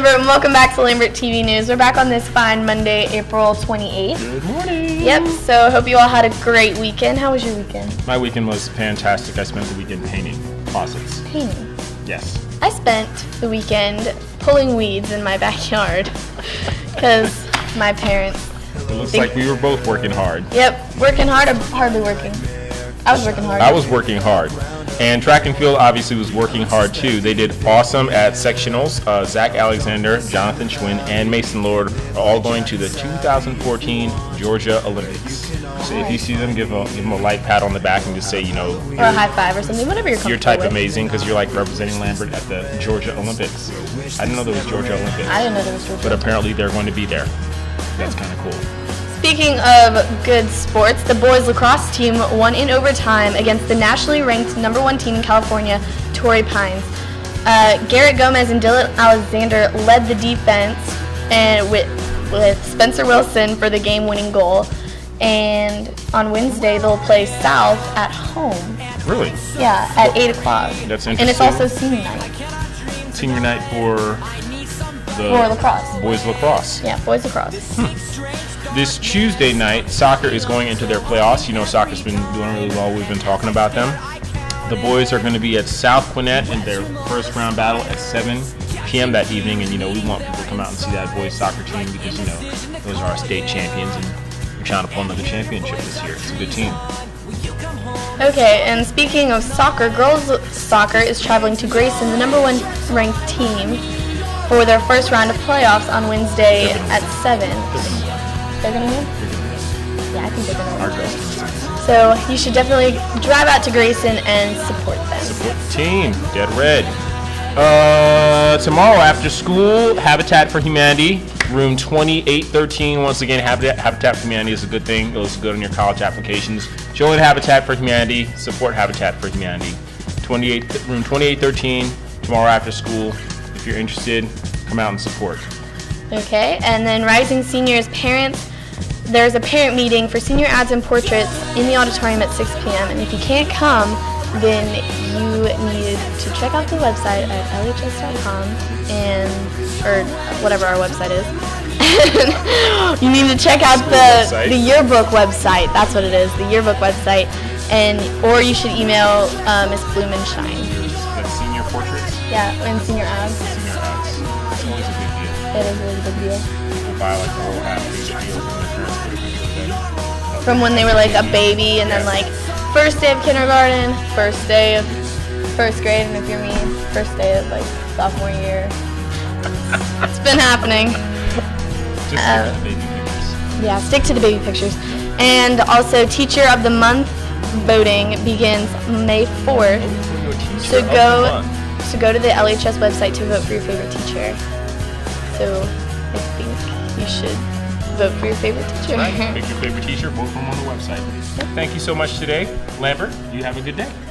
Lambert, and welcome back to Lambert TV News. We're back on this fine Monday, April 28th. Good morning. Yep, so I hope you all had a great weekend. How was your weekend? My weekend was fantastic. I spent the weekend painting closets. Painting? Yes. I spent the weekend pulling weeds in my backyard because my parents... It looks like we were both working hard. Yep, working hard or hardly working? I was working hard. I was working hard. And track and field obviously was working hard too. They did awesome at sectionals. Zach Alexander, Jonathan Schwinn, and Mason Lord are all going to the 2014 Georgia Olympics. So if you see them, give them a light pat on the back and just say, you know, or a high five or something, whatever you're comfortable you're type with. amazing because you're like representing Lambert at the Georgia Olympics. I didn't know there was Georgia Olympics. I didn't know there was Georgia. But apparently they're going to be there. That's kind of cool. Speaking of good sports, the boys lacrosse team won in overtime against the nationally ranked #1 team in California, Torrey Pines. Garrett Gomez and Dylan Alexander led the defense, and with Spencer Wilson for the game-winning goal. And on Wednesday, they'll play South at home. Really? Yeah, at 8 o'clock. That's interesting. And it's also senior night. Senior night for the lacrosse. Boys lacrosse. Yeah, boys lacrosse. This Tuesday night, soccer is going into their playoffs. You know, soccer's been doing really well. We've been talking about them. The boys are going to be at South Gwinnett in their first round battle at 7 p.m. that evening. And, you know, we want people to come out and see that boys soccer team because, you know, those are our state champions. And we're trying to pull another championship this year. It's a good team. Okay, and speaking of soccer, girls soccer is traveling to Grayson, the #1 ranked team, for their first round of playoffs on Wednesday at 7. They're going to win? Yeah, I think they're going to win. So you should definitely drive out to Grayson and support them. Support the team. Dead red. Tomorrow after school, Habitat for Humanity, room 2813. Once again, Habitat for Humanity is a good thing. It looks good on your college applications. Join Habitat for Humanity. Support Habitat for Humanity. Room 2813, tomorrow after school. If you're interested, come out and support. Okay, and then Rising Seniors Parents, there's a parent meeting for senior ads and portraits in the auditorium at 6 p.m. And if you can't come, then you need to check out the website at lhs.com or whatever our website is. You need to check out the yearbook website. That's what it is, the yearbook website. Or you should email Miss Blumenstein. That's senior portraits? Yeah, and senior ads. Senior ads. That's always a big deal. It is a really big deal. People buy like the whole half-page deals and their parents put a picture of them. From when they were like a baby, and then like first day of kindergarten, first day of first grade, and if you're me, first day of like sophomore year. It's been happening. Just stick to the baby pictures. Yeah, stick to the baby pictures. And also, Teacher of the Month voting begins May 4th. So go to the LHS website to vote for your favorite teacher. So I think you should vote for your favorite teacher. Right. Pick your favorite teacher, vote for them on the website. Yep. Thank you so much today. Lambert, you have a good day.